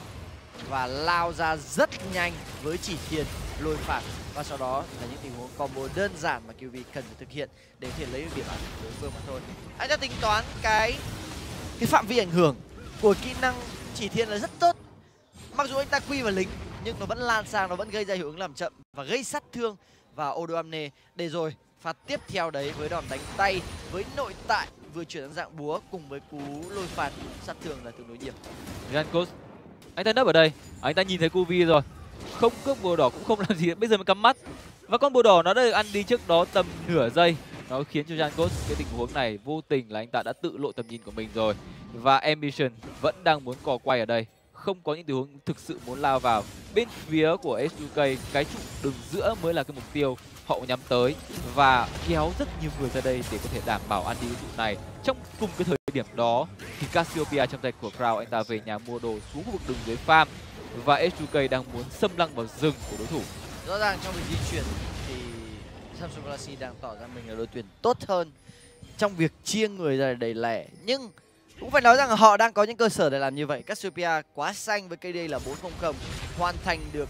và lao ra rất nhanh với chỉ thiên lôi phạt, và sau đó là những tình huống combo đơn giản mà QV cần phải thực hiện để có thể lấy được điểm ảnh đối phương mà thôi. Anh ta tính toán cái phạm vi ảnh hưởng của kỹ năng chỉ thiên là rất tốt. Mặc dù anh ta quy vào lính nhưng nó vẫn lan sang, nó vẫn gây ra hiệu ứng làm chậm và gây sát thương vào Odoamne. Để rồi pha tiếp theo đấy với đòn đánh tay với nội tại vừa chuyển sang dạng búa cùng với cú lôi phạt sát thương là tương đối điểm. Jankos anh ta nấp ở đây, anh ta nhìn thấy QV rồi, không cướp bùa đỏ cũng không làm gì, bây giờ mới cắm mắt. Và con bùa đỏ nó đã được ăn đi trước đó tầm nửa giây, nó khiến cho Jankos cái tình huống này vô tình là anh ta đã tự lộ tầm nhìn của mình rồi. Và Ambition vẫn đang muốn cò quay ở đây, không có những tình huống thực sự muốn lao vào. Bên phía của SUK, cái trụ đường giữa mới là cái mục tiêu họ nhắm tới và kéo rất nhiều người ra đây để có thể đảm bảo ăn đi cái trụ này. Trong cùng cái thời điểm đó thì Cassiopeia trong tay của Crown anh ta về nhà mua đồ xuống khu vực đường dưới farm và SUK đang muốn xâm lăng vào rừng của đối thủ. Rõ ràng trong việc di chuyển thì Samsung Galaxy đang tỏ ra mình là đội tuyển tốt hơn trong việc chia người ra để đẩy lẻ, nhưng cũng phải nói rằng họ đang có những cơ sở để làm như vậy. Cassiopeia quá xanh với KD là 400, hoàn thành được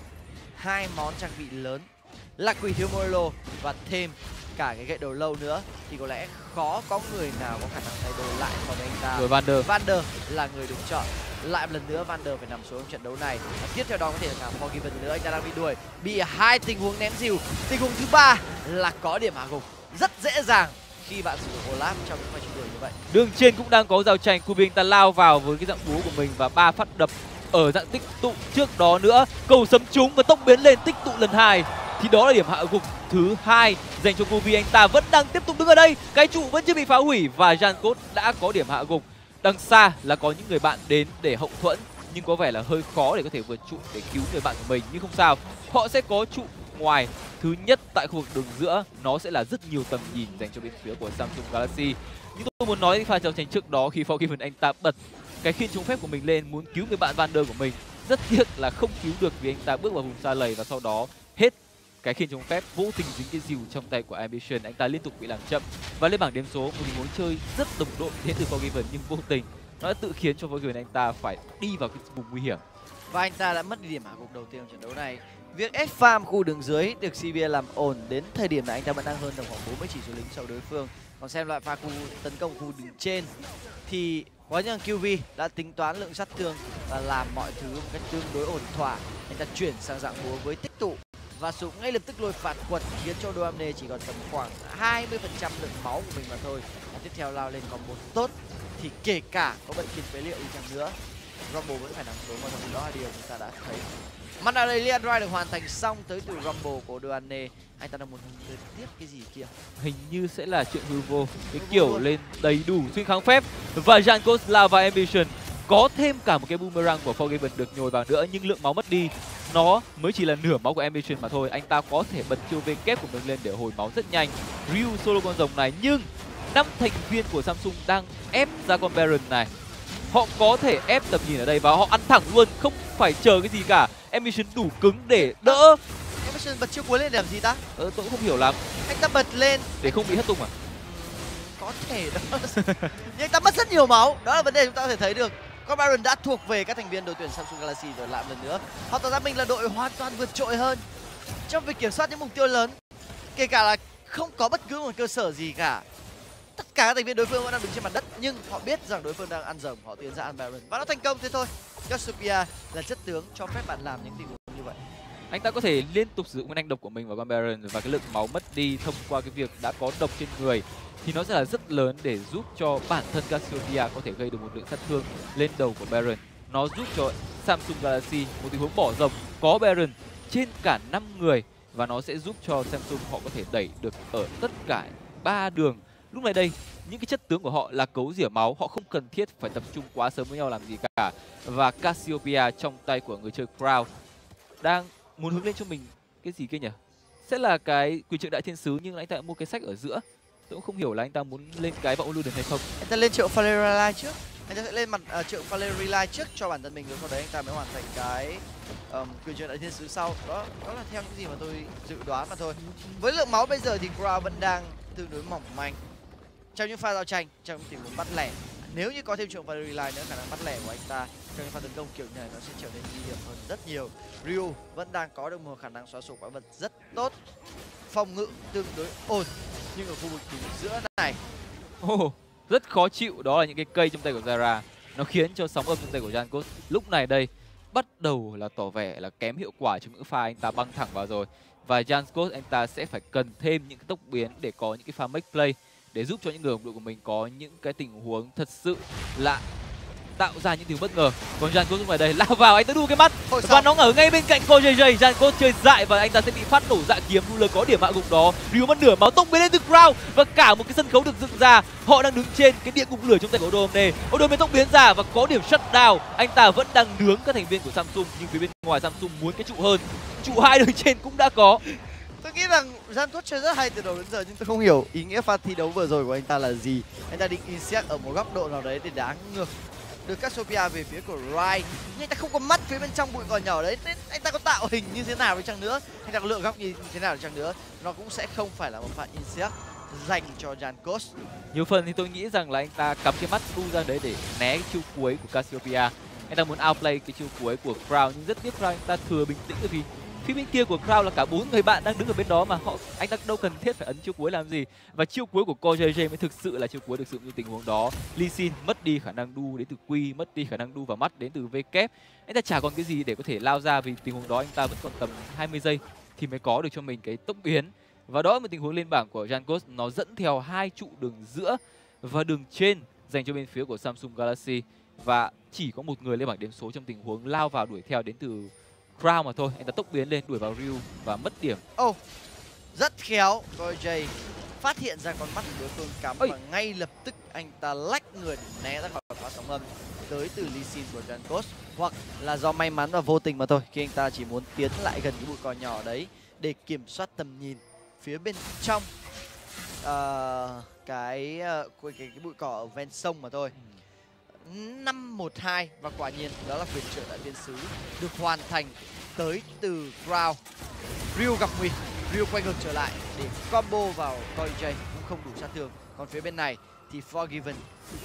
2 món trang bị lớn là quỷ thiếu Morello và thêm cả cái gậy đầu lâu nữa thì có lẽ khó có người nào có khả năng thay đổi lại so với anh ta. Rồi Vander là người được chọn. Lại một lần nữa Vander phải nằm xuống trong trận đấu này. Và tiếp theo đó có thể là cả Forgiven nữa, anh ta đang bị đuổi, bị hai tình huống ném dìu. Tình huống thứ ba là có điểm hạ gục rất dễ dàng khi bạn sử dụng Olaf trong những pha chịu đuổi như vậy. Đường trên cũng đang có giao tranh, QV anh ta lao vào với cái dạng búa của mình và 3 phát đập ở dạng tích tụ trước đó nữa, cầu sấm trúng và tốc biến lên tích tụ lần 2 thì đó là điểm hạ gục thứ 2 dành cho QV. Anh ta vẫn đang tiếp tục đứng ở đây, cái trụ vẫn chưa bị phá hủy và Jankos đã có điểm hạ gục. Đằng xa là có những người bạn đến để hậu thuẫn nhưng có vẻ là hơi khó để có thể vượt trụ để cứu người bạn của mình, nhưng không sao, họ sẽ có trụ ngoài. Thứ nhất tại khu vực đường giữa nó sẽ là rất nhiều tầm nhìn dành cho bên phía của Samsung Galaxy. Nhưng tôi muốn nói pha giao tranh trước đó khi Forgiven anh ta bật cái khiên chống phép của mình lên muốn cứu người bạn Vander của mình, rất tiếc là không cứu được vì anh ta bước vào vùng xa lầy và sau đó hết cái khiên chống phép vô tình dính cái dìu trong tay của Ambition, anh ta liên tục bị làm chậm và lên bảng điểm số. Một tình huống chơi rất đồng đội đến từ Forgiven nhưng vô tình nó đã tự khiến cho Forgiven anh ta phải đi vào cái vùng nguy hiểm. Và anh ta đã mất đi điểm hạ gục đầu tiên trong trận đấu này. Việc ép farm khu đường dưới được CBA làm ổn, đến thời điểm này anh ta vẫn đang hơn tầm khoảng 40 chỉ số lính sau đối phương. Còn xem lại pha khu tấn công khu đường trên thì quá rằng QV đã tính toán lượng sát thương và làm mọi thứ một cách tương đối ổn thỏa. Anh ta chuyển sang dạng búa với tích tụ và súng ngay lập tức lôi phạt quật khiến cho Doamne chỉ còn tầm khoảng 20% lượng máu của mình mà thôi. Và tiếp theo lao lên còn một tốt thì kể cả có bật kiên phế liệu đi chăng nữa, Rumble vẫn phải nằm xuống, và đó là điều chúng ta đã thấy. Mandalorian Ride được hoàn thành xong tới từ Rumble của Doamne. Anh ta đang muốn lên tiếp cái gì kia? Hình như sẽ là chuyện hư vô, cái kiểu lên đầy đủ xuyên kháng phép và Jankos lao vào Ambition. Có thêm cả một cái boomerang của Forgiven được nhồi vào nữa nhưng lượng máu mất đi nó mới chỉ là nửa máu của Ambition mà thôi. Anh ta có thể bật chiêu V kép của mình lên để hồi máu rất nhanh. Ryu solo con rồng này nhưng 5 thành viên của Samsung đang ép ra con Baron này. Họ có thể ép tầm nhìn ở đây và họ ăn thẳng luôn, không phải chờ cái gì cả. Ambition đủ cứng để đỡ. Ambition bật chiêu cuối lên để làm gì ta? Tôi cũng không hiểu lắm. Anh ta bật lên Để không bị hất tung à? Có thể đó. Nhưng anh ta mất rất nhiều máu. Đó là vấn đề chúng ta có thể thấy được. Con Baron đã thuộc về các thành viên đội tuyển Samsung Galaxy rồi, lại một lần nữa họ tỏ ra mình là đội hoàn toàn vượt trội hơn trong việc kiểm soát những mục tiêu lớn, kể cả là không có bất cứ một cơ sở gì cả. Tất cả các thành viên đối phương vẫn đang đứng trên mặt đất nhưng họ biết rằng đối phương đang ăn rồng, họ tiến ra ăn Baron và nó thành công thế thôi. Cassiopeia là chất tướng cho phép bạn làm những tình huống như vậy. Anh ta có thể liên tục sử dụng nguyên anh độc của mình vào con Baron và cái lượng máu mất đi thông qua cái việc đã có độc trên người thì nó sẽ là rất lớn để giúp cho bản thân Cassiopeia có thể gây được một lượng sát thương lên đầu của Baron. Nó giúp cho Samsung Galaxy một tình huống bỏ rồng có Baron trên cả 5 người và nó sẽ giúp cho Samsung họ có thể đẩy được ở tất cả 3 đường. Lúc này đây, những cái chất tướng của họ là cấu rỉa máu, họ không cần thiết phải tập trung quá sớm với nhau làm gì cả. Và Cassiopeia trong tay của người chơi Crown đang muốn hướng lên cho mình cái gì kia nhỉ? Sẽ là cái quyền trượng đại thiên sứ nhưng anh ta mua cái sách ở giữa. Tôi cũng không hiểu là anh ta muốn lên cái vọng lưu được hay không. Anh ta lên triệu Valerian trước. Anh ta sẽ lên mặt triệu Valerian trước cho bản thân mình rồi sau đấy anh ta mới hoàn thành cái quyền trượng đại thiên sứ sau. Đó là theo những gì mà tôi dự đoán mà thôi. Với lượng máu bây giờ thì Crown vẫn đang tương đối mỏng manh trong những pha giao tranh, trong những tình huống bắt lẻ. Nếu như có thêm triệu Valerian nữa, khả năng bắt lẻ của anh ta trong những pha tấn công kiểu này nó sẽ trở nên nguy hiểm hơn rất nhiều. Ryu vẫn đang có được một khả năng xóa sổ quái vật rất tốt, phòng ngự tương đối ổn, nhưng ở khu vực chính giữa này Rất khó chịu, đó là những cái cây trong tay của Zara. Nó khiến cho sóng âm trong tay của Jankos lúc này đây bắt đầu là tỏ vẻ là kém hiệu quả trong những pha anh ta băng thẳng vào rồi. Và Jankos anh ta sẽ phải cần thêm những cái tốc biến để có những cái pha make play để giúp cho những người đồng đội của mình có những cái tình huống thật sự là tạo ra những điều bất ngờ. Còn Jankos lúc này đây lao vào, anh ta đu cái mắt và nó ở ngay bên cạnh cô JJ. Jankos chơi dại và anh ta sẽ bị phát nổ dạ kiếm. Ruler có điểm hạ gục đó. Ryu mất nửa máu, tốc biến lên từ Crown và cả một cái sân khấu được dựng ra. Họ đang đứng trên cái địa ngục lửa trong tay của Odomne. Odomne tốc biến ra và có điểm shutdown. Anh ta vẫn đang nướng các thành viên của Samsung nhưng phía bên ngoài Samsung muốn cái trụ hơn. Trụ hai đường trên cũng đã có. Tôi nghĩ rằng Jankos chơi rất hay từ đầu đến giờ nhưng tôi không hiểu ý nghĩa pha thi đấu vừa rồi của anh ta là gì. Anh ta định insert ở một góc độ nào đấy để đá ngược được Cassiopeia về phía của Rai, nhưng anh ta không có mắt phía bên trong bụi cỏ nhỏ đấy nên anh ta có tạo hình như thế nào đi chăng nữa, anh ta có lựa góc như thế nào đi chăng nữa, nó cũng sẽ không phải là một pha insert dành cho Jankos. Nhiều phần thì tôi nghĩ rằng là anh ta cắm cái mắt đu ra đấy để né cái chiêu cuối của Cassiopeia. Anh ta muốn outplay cái chiêu cuối của Crown nhưng rất tiếc Crown anh ta thừa bình tĩnh bởi vì phía bên kia của Crown là cả 4 người bạn đang đứng ở bên đó mà anh ta đâu cần thiết phải ấn chiêu cuối làm gì. Và chiêu cuối của Ko JJ mới thực sự là chiêu cuối được sử dụng như tình huống đó. Lee Sin mất đi khả năng đu đến từ Quy, mất đi khả năng đu vào mắt đến từ V kép. Anh ta chả còn cái gì để có thể lao ra vì tình huống đó anh ta vẫn còn tầm 20 giây thì mới có được cho mình cái tốc biến. Và đó là một tình huống lên bảng của Jankos, nó dẫn theo 2 trụ đường giữa và đường trên dành cho bên phía của Samsung Galaxy và chỉ có một người lên bảng điểm số trong tình huống lao vào đuổi theo đến từ Crown mà thôi. Anh ta tốc biến lên đuổi vào Ryu và mất điểm. Rất khéo, Coi phát hiện ra con mắt của đối phương cắm và ngay lập tức anh ta lách người để né ra khỏi khóa sóng âm tới từ Lee Sin của Jankos, hoặc là do may mắn và vô tình mà thôi khi anh ta chỉ muốn tiến lại gần cái bụi cỏ nhỏ đấy để kiểm soát tầm nhìn phía bên trong cái bụi cỏ ở ven sông mà thôi. 5-1-2 và quả nhiên đó là quyền trợ đại thiên sứ được hoàn thành tới từ Crown. Ryu gặp nguy Ryu quay ngược trở lại để combo vào Coi J cũng không đủ sát thương. Còn phía bên này thì Forgiven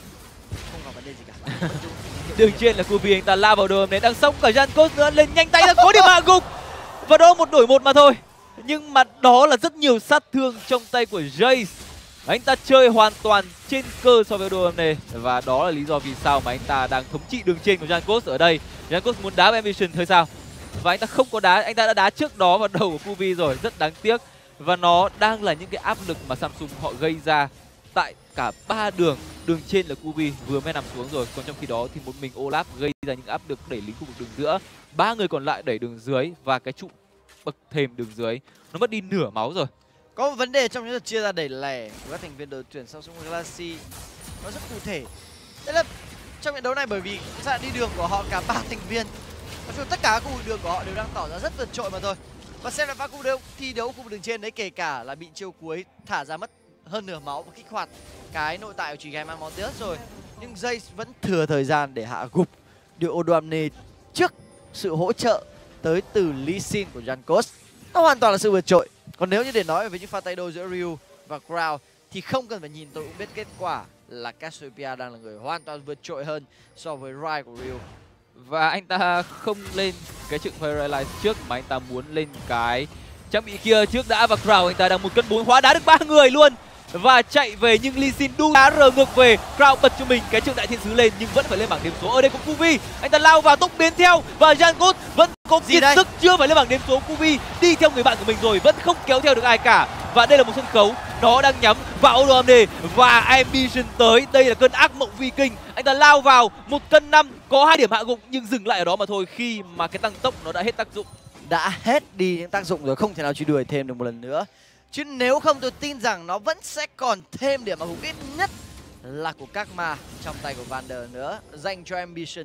không có vấn đề gì cả. Đường trên là Kubi, anh ta lao vào đường này, đang sống cả Jankos nữa, lên nhanh tay ra có điểm hạ gục. Và đó một đổi một mà thôi. Nhưng mà đó là rất nhiều sát thương trong tay của Jace. Anh ta chơi hoàn toàn trên cơ so với đồ này. Và đó là lý do vì sao mà anh ta đang thống trị đường trên của Jankos ở đây. Jankos muốn đá với Ambition thôi sao? Và anh ta không có đá, anh ta đã đá trước đó vào đầu của Kubi rồi, rất đáng tiếc. Và nó đang là những cái áp lực mà Samsung họ gây ra tại cả 3 đường. Đường trên là Kubi vừa mới nằm xuống rồi, còn trong khi đó thì một mình Olaf gây ra những áp lực đẩy lính khu vực đường giữa. 3 người còn lại đẩy đường dưới và cái trụ bậc thềm đường dưới nó mất đi nửa máu rồi. Có một vấn đề trong những đợt chia ra đẩy lẻ của các thành viên đội tuyển Samsung Galaxy nó rất cụ thể. Đấy là trong trận đấu này, bởi vì dạng đi đường của họ cả 3 thành viên, nói chung tất cả các khu vực đường của họ đều đang tỏ ra rất vượt trội mà thôi. Và xem lại pha thi đấu khu vực đường trên đấy, kể cả là bị chiêu cuối thả ra mất hơn nửa máu và kích hoạt cái nội tại của chỉ gái mang máu tía rồi, nhưng Jace vẫn thừa thời gian để hạ gục được Odoamne trước sự hỗ trợ tới từ Lee Sin của Jankos. Nó hoàn toàn là sự vượt trội. Còn nếu như để nói về những pha tay đôi giữa Ryu và Crown thì không cần phải nhìn, tôi cũng biết kết quả là Cassiopeia đang là người hoàn toàn vượt trội hơn so với Rai của Ryu. Và anh ta không lên cái trực Paralyze trước mà anh ta muốn lên cái trang bị kia trước đã. Và Crown anh ta đang 1 cân 4 hóa đá được 3 người luôn và chạy về, nhưng Lee Sin đu đá rờ ngược về. Crown bật cho mình cái trường đại thiên sứ lên nhưng vẫn phải lên bảng điểm số. Ở đây có Kubi, anh ta lao vào tốc biến theo và Jankos vẫn có kiệt sức, chưa phải lên bảng điểm số. Kubi đi theo người bạn của mình rồi, vẫn không kéo theo được ai cả. Và đây là một sân khấu nó đang nhắm vào Odoamne và Ambition tới. Đây là cơn ác mộng Viking. Anh ta lao vào 1 cân 5, có 2 điểm hạ gục nhưng dừng lại ở đó mà thôi, khi mà cái tăng tốc nó đã hết tác dụng. Đã hết đi những tác dụng rồi, không thể nào truy đuổi thêm được một lần nữa. Chứ nếu không tôi tin rằng nó vẫn sẽ còn thêm điểm hạ gục, ít nhất là của các ma trong tay của Vander nữa, dành cho Ambition.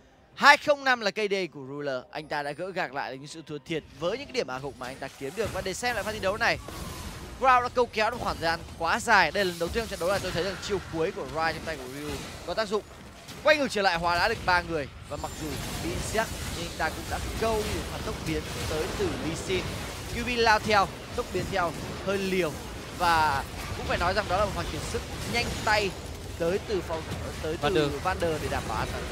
205 là KD của Ruler, anh ta đã gỡ gạc lại những sự thua thiệt với những cái điểm hạ gục mà anh ta kiếm được. Và để xem lại pha thi đấu này, Crown đã câu kéo được khoảng thời gian quá dài. Đây là lần đầu tiên trong trận đấu này tôi thấy rằng chiêu cuối của Rai trong tay của Ryu có tác dụng. Quay ngược trở lại hóa đá được 3 người, và mặc dù bị xét nhưng anh ta cũng đã câu được phản tốc biến tới từ Lee Sin. QB lao theo, tốc biến theo hơi liều, và cũng phải nói rằng đó là một hoàn kiệt sức nhanh tay tới từ Vander để đảm bảo an toàn.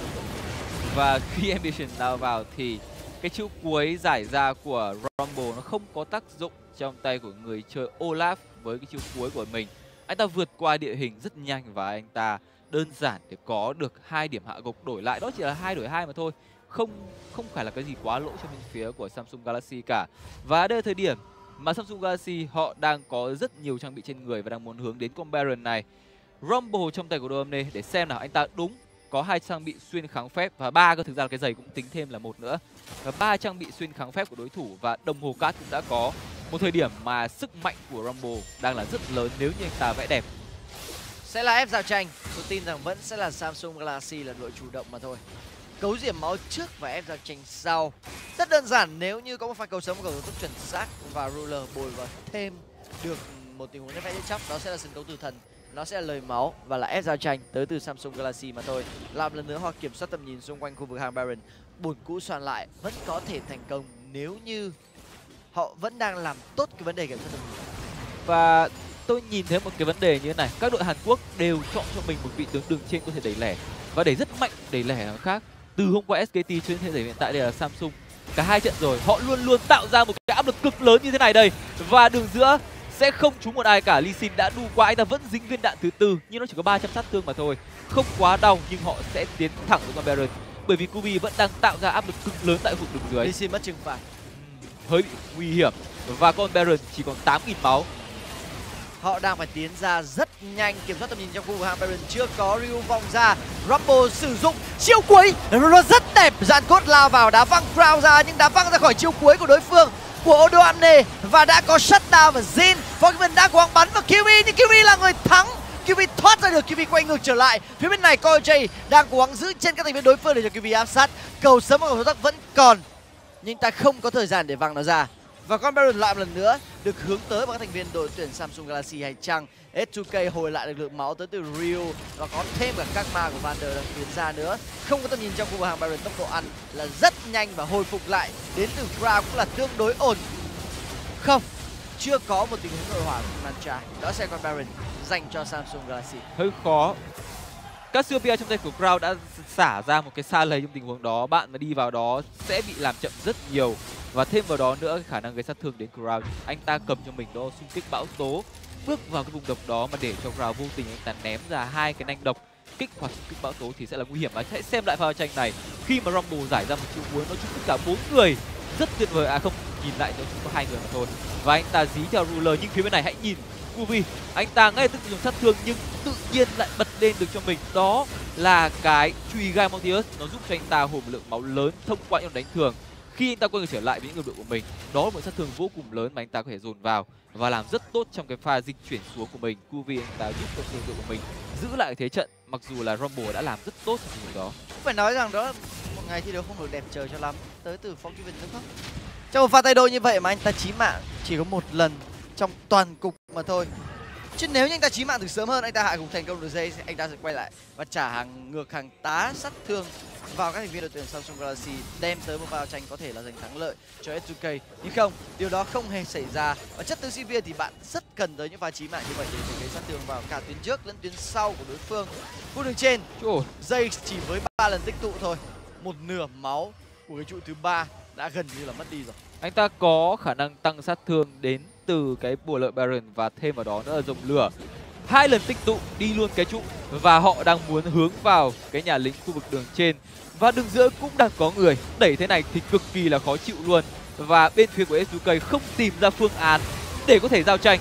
Và khi Ambition lao vào thì cái chiêu cuối giải ra của Rumble nó không có tác dụng trong tay của người chơi Olaf với cái chiêu cuối của mình. Anh ta vượt qua địa hình rất nhanh và anh ta đơn giản để có được 2 điểm hạ gục, đổi lại đó chỉ là 2 đổi 2 mà thôi. Không phải là cái gì quá lỗi cho bên phía của Samsung Galaxy cả. Và đây là thời điểm mà Samsung Galaxy họ đang có rất nhiều trang bị trên người và đang muốn hướng đến con Baron này. Rumble trong tay của Odoamne để xem nào, anh ta đúng có 2 trang bị xuyên kháng phép và 3 cơ, thực ra là cái giày cũng tính thêm là 1 nữa. Và 3 trang bị xuyên kháng phép của đối thủ và đồng hồ cát cũng đã có. Một thời điểm mà sức mạnh của Rumble đang là rất lớn nếu như anh ta vẽ đẹp. Sẽ là ép giao tranh, tôi tin rằng vẫn sẽ là Samsung Galaxy là đội chủ động mà thôi. Cấu diễm máu trước và ép giao tranh sau. Rất đơn giản, nếu như có một pha cầu sống, một cầu tốc chuẩn xác và Ruler bồi vào thêm được một tình huống nhất vẽ chóc, đó sẽ là sân khấu tử thần. Nó sẽ là lời máu và là ép giao tranh tới từ Samsung Galaxy mà thôi. Làm lần nữa họ kiểm soát tầm nhìn xung quanh khu vực hàng Baron. Bùn cũ soạn lại vẫn có thể thành công nếu như họ vẫn đang làm tốt cái vấn đề kiểm soát tầm nhìn. Và tôi nhìn thấy một cái vấn đề như thế này, các đội Hàn Quốc đều chọn cho mình một vị tướng đường trên có thể đẩy lẻ và đẩy rất mạnh, đẩy lẻ khác. Từ hôm qua SKT cho đến thời điểm hiện tại đây là Samsung, cả 2 trận rồi họ luôn luôn tạo ra một cái áp lực cực lớn như thế này đây. Và đường giữa sẽ không trúng một ai cả. Lee Sin đã đu qua, anh ta vẫn dính viên đạn thứ 4 nhưng nó chỉ có 300 sát thương mà thôi, không quá đau, nhưng họ sẽ tiến thẳng với con Baron bởi vì Kubi vẫn đang tạo ra áp lực cực lớn tại khu vực đường dưới. Lee Sin mất trừng phạt, hơi bị nguy hiểm và con Baron chỉ còn 8.000 máu. Họ đang phải tiến ra rất nhanh, kiểm soát tầm nhìn trong khu vực hàng Baron. Chưa có Ryu vòng ra, Rumble sử dụng chiêu cuối, nó rất đẹp. Jankos lao vào đá văng Crown ra, nhưng đá văng ra khỏi chiêu cuối của đối phương của Odoamne và đã có shutdown và Jin. Forgiven đã quăng bắn vào QB nhưng QB là người thắng. QB thoát ra được, QB quay ngược trở lại. Phía bên này Coi J đang cố gắng giữ trên các thành viên đối phương để cho QB áp sát. Cầu sớm và cầu tốc vẫn còn, nhưng ta không có thời gian để văng nó ra. Và con Baron lại một lần nữa được hướng tới bằng các thành viên đội tuyển Samsung Galaxy hay chăng? S2K hồi lại lực lượng máu tới từ Ryu và có thêm cả các ma của Vander đang tiến ra nữa. Không có tầm nhìn trong khu vực hàng Baron, tốc độ ăn là rất nhanh và hồi phục lại đến từ Crown cũng là tương đối ổn. Không, chưa có một tình huống nội hỏa của màn trái. Đó sẽ con Baron dành cho Samsung Galaxy. Hơi khó. Cassiopeia trong tay của Crown đã xả ra một cái xa lầy trong tình huống đó. Bạn mà đi vào đó sẽ bị làm chậm rất nhiều. Và thêm vào đó nữa, khả năng gây sát thương đến Crown. Anh ta cầm cho mình đó xung kích bão tố. Bước vào cái vùng độc đó mà để cho Crown vô tình anh ta ném ra hai cái nanh độc. Kích hoạt xung kích bão tố thì sẽ là nguy hiểm. Và hãy xem lại pha tranh này. Khi mà Rumble giải ra một chiêu cuối nó trúng tất cả 4 người. Rất tuyệt vời. À không, nhìn lại nó chỉ có 2 người mà thôi. Và anh ta dí theo Ruler, nhưng phía bên này hãy nhìn Kuvi, anh ta ngay tức dùng sát thương nhưng tự nhiên lại bật lên được cho mình. Đó là cái truy gai Montius, nó giúp cho anh ta hồn lượng máu lớn thông qua những đánh thường. Khi anh ta quay người trở lại với những lực lượng của mình, đó là một sát thương vô cùng lớn mà anh ta có thể dồn vào và làm rất tốt trong cái pha dịch chuyển xuống của mình. Kuvi anh ta giúp cho lực lượng của mình giữ lại thế trận, mặc dù là Rumble đã làm rất tốt trong tình huống đó. Phải nói rằng đó là một ngày thi đấu không được đẹp trời cho lắm, tới từ Forgiven đúng không? Trong một pha tay đôi như vậy mà anh ta chí mạng chỉ có một lần trong toàn cục mà thôi. Chứ nếu như anh ta chí mạng từ sớm hơn, anh ta hạ gục thành công được dây, anh ta sẽ quay lại và trả hàng ngược hàng tá sát thương vào các thành viên đội tuyển Samsung Galaxy, đem tới một pha tranh có thể là giành thắng lợi cho S2K. Nhưng không, điều đó không hề xảy ra. Và chất từ Sivir thì bạn rất cần tới những pha chí mạng như vậy để gây sát thương vào cả tuyến trước lẫn tuyến sau của đối phương. Khu đường trên, dây chỉ với 3 lần tích tụ thôi, một nửa máu của cái trụ thứ 3 đã gần như là mất đi rồi. Anh ta có khả năng tăng sát thương đến từ cái bùa lợi Baron và thêm vào đó nữa là dòng lửa. 2 lần tích tụ đi luôn cái trụ và họ đang muốn hướng vào cái nhà lính khu vực đường trên. Và đường giữa cũng đang có người, đẩy thế này thì cực kỳ là khó chịu luôn. Và bên phía của S2K không tìm ra phương án để có thể giao tranh.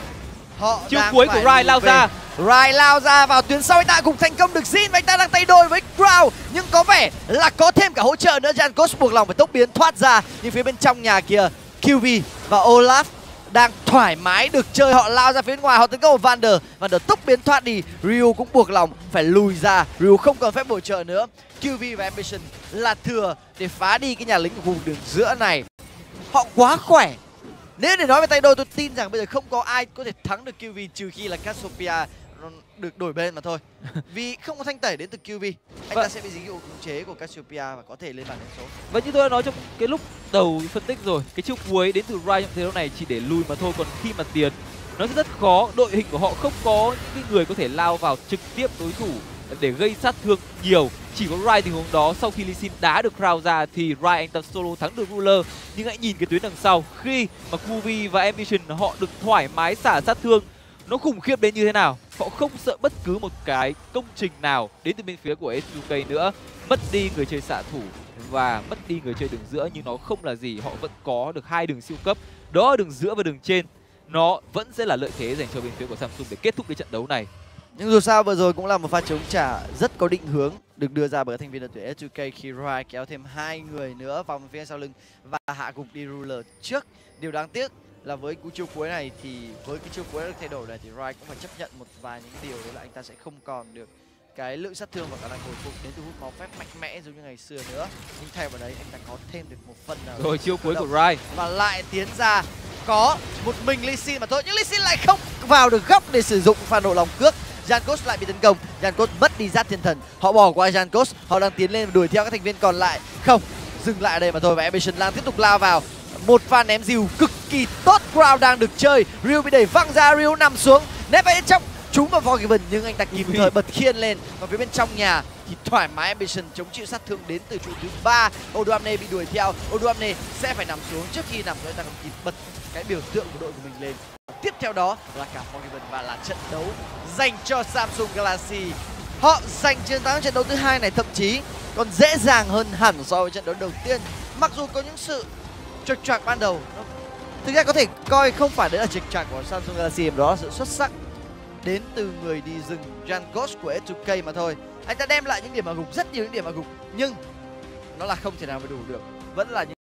Chiêu cuối của Rai lao ra. Rai lao ra vào tuyến sau, anh ta cũng thành công được Jhin và anh ta đang tay đôi với Crown. Nhưng có vẻ là có thêm cả hỗ trợ nữa. Jankos buộc lòng phải tốc biến thoát ra. Nhưng phía bên trong nhà kia, QV và Olaf đang thoải mái được chơi. Họ lao ra phía ngoài, họ tấn công Vander. Vander tốc biến thoát đi. Ryu cũng buộc lòng phải lùi ra. Ryu không còn phép bổ trợ nữa. QV và Ambition là thừa để phá đi cái nhà lính của khu vực đường giữa này. Họ quá khỏe. Nếu để nói về tay đôi, tôi tin rằng bây giờ không có ai có thể thắng được QV trừ khi là Cassiopeia được đổi bên mà thôi. Vì không có thanh tẩy đến từ QV, anh ta sẽ bị dính hiệu khống chế của Cassiopeia và có thể lên bàn điểm số. Và như tôi đã nói trong cái lúc đầu phân tích rồi, cái chiêu cuối đến từ Rai trong thế đấu này chỉ để lùi mà thôi. Còn khi mà tiến, nó sẽ rất khó. Đội hình của họ không có những người có thể lao vào trực tiếp đối thủ để gây sát thương nhiều. Chỉ có Rai tình huống đó, sau khi Lee Sin đá được Crown ra thì Rai anh ta solo thắng được Ruler. Nhưng hãy nhìn cái tuyến đằng sau, khi mà Kuvi và Ambition họ được thoải mái xả sát thương, nó khủng khiếp đến như thế nào. Họ không sợ bất cứ một cái công trình nào đến từ bên phía của S2K nữa. Mất đi người chơi xạ thủ và mất đi người chơi đường giữa, nhưng nó không là gì. Họ vẫn có được 2 đường siêu cấp, đó là đường giữa và đường trên. Nó vẫn sẽ là lợi thế dành cho bên phía của Samsung để kết thúc cái trận đấu này. Nhưng dù sao vừa rồi cũng là một pha chống trả rất có định hướng được đưa ra bởi thành viên đội tuyển S2K khi Rai kéo thêm 2 người nữa vào phía sau lưng và hạ gục đi Ruler trước. Điều đáng tiếc là với cú chiêu cuối này thì với cái chiêu cuối được thay đổi này thì Rai cũng phải chấp nhận một vài những điều, đấy là anh ta sẽ không còn được cái lượng sát thương và khả năng hồi phục đến từ hút máu phép mạnh mẽ giống như ngày xưa nữa. Nhưng thay vào đấy anh ta có thêm được một phần nào rồi chiêu cuối của Rai và lại tiến ra có một mình Lee Sin mà thôi, nhưng Lee Sin lại không vào được góc để sử dụng pha nổ lòng cước. Jankos lại bị tấn công, Jankos mất đi giáp thiên thần, họ bỏ qua Jankos, họ đang tiến lên và đuổi theo các thành viên còn lại. Không, dừng lại ở đây mà thôi và Ambition đang tiếp tục lao vào. Một pha ném dìu cực kỳ tốt, Crown đang được chơi, Ryu bị đẩy văng ra, Ryu nằm xuống, nép vào bên trong, trúng vào Forgiven nhưng anh ta kịp thời bật khiên lên. Và phía bên trong nhà thì thoải mái Ambition chống chịu sát thương đến từ trụ thứ 3. Odoamne bị đuổi theo, Odoamne sẽ phải nằm xuống, trước khi nằm xuống anh ta còn kịp bật cái biểu tượng của đội của mình lên. Tiếp theo đó là cả Forgiven và là trận đấu dành cho Samsung Galaxy. Họ giành chiến thắng trận đấu thứ 2 này thậm chí còn dễ dàng hơn hẳn so với trận đấu đầu tiên. Mặc dù có những sự trục trặc ban đầu, thực ra có thể coi không phải đấy là trục trặc của Samsung Galaxy, mà đó là sự xuất sắc đến từ người đi rừng Jankos của S2K mà thôi. Anh ta đem lại những điểm mà gục, rất nhiều những điểm mà gục, nhưng nó là không thể nào mà đủ được, vẫn là những